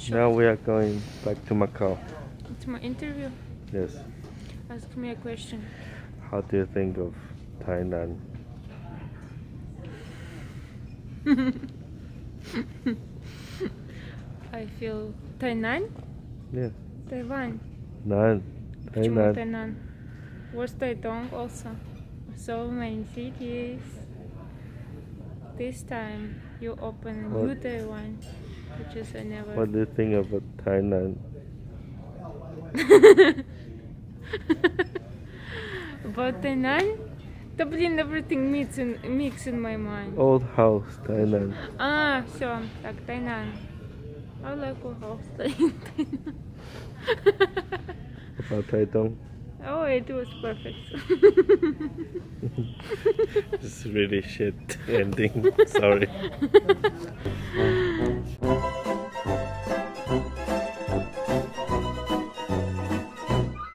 Sure. Now we are going back to Macau. To my interview. Yes. Ask me a question. How do you think of Thailand? I feel Tainan? Yeah. Taiwan. Nan. Почему Thailand. Tainan? What's Taitung also? So many cities. This time you open What? new Taiwan, which is I never. What do you think about Thailand? About Tainan? The blin everything mix in my mind. Old house, Thailand. So like Tainan. I like our house in Tainan. About Taitung? Oh, it was perfect. It's really shit ending. Sorry.